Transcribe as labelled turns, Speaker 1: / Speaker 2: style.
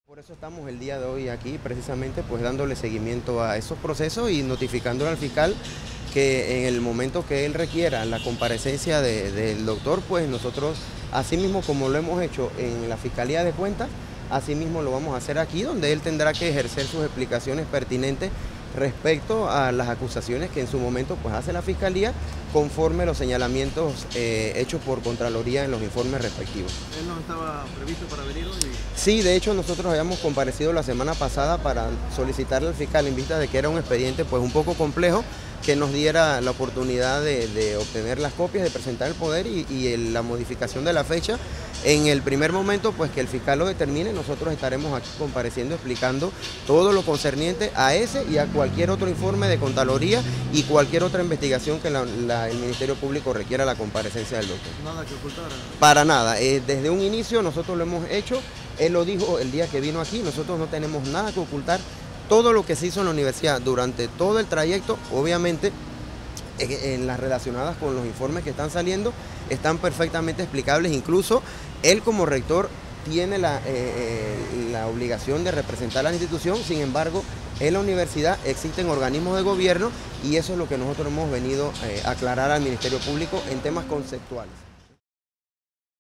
Speaker 1: Por eso estamos el día de hoy aquí, precisamente pues dándole seguimiento a esos procesos y notificándole al fiscal que en el momento que él requiera la comparecencia del doctor, pues nosotros, así mismo como lo hemos hecho en la Fiscalía de Cuentas, así mismo lo vamos a hacer aquí, donde él tendrá que ejercer sus explicaciones pertinentes respecto a las acusaciones que en su momento pues hace la Fiscalía, conforme los señalamientos hechos por Contraloría en los informes respectivos.
Speaker 2: ¿Él no estaba previsto para venir hoy?
Speaker 1: Sí, de hecho nosotros habíamos comparecido la semana pasada para solicitarle al fiscal, en vista de que era un expediente pues un poco complejo, que nos diera la oportunidad de obtener las copias, de presentar el poder y la modificación de la fecha. En el primer momento, pues que el fiscal lo determine, nosotros estaremos aquí compareciendo, explicando todo lo concerniente a ese y a cualquier otro informe de Contraloría y cualquier otra investigación que el Ministerio Público requiera la comparecencia del doctor.
Speaker 2: Nada que ocultar.
Speaker 1: Para nada, desde un inicio nosotros lo hemos hecho, él lo dijo el día que vino aquí, nosotros no tenemos nada que ocultar. Todo lo que se hizo en la universidad durante todo el trayecto, obviamente, en las relacionadas con los informes que están saliendo, están perfectamente explicables. Incluso él como rector tiene la obligación de representar a la institución. Sin embargo, en la universidad existen organismos de gobierno y eso es lo que nosotros hemos venido a aclarar al Ministerio Público en temas conceptuales.